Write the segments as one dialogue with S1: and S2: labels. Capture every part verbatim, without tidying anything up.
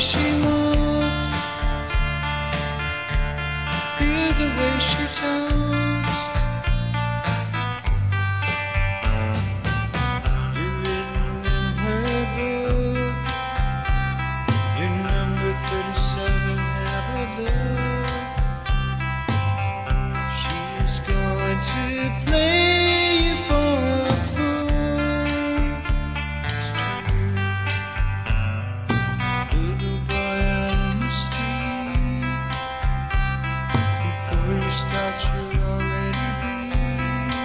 S1: she walks, hear the way she talks. You're written in her book, you're number thirty-seven, have a look. She's going to play you for a fool. It's true. Little boy out in the street, before you start you'll already be.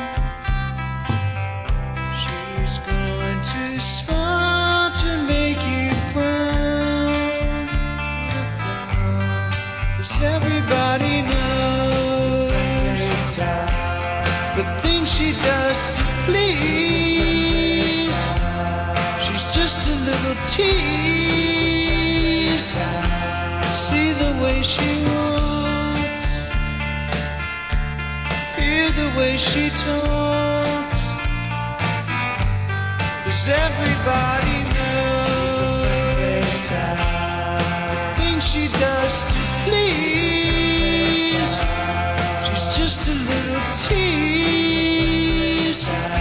S1: She's going to smile to make you proud. What a clown, 'cause everybody knows the things she does to please. She's just a little tease. See the way she walks, hear the way she talks, 'cause everybody knows the things she does to please. She's just a little tease.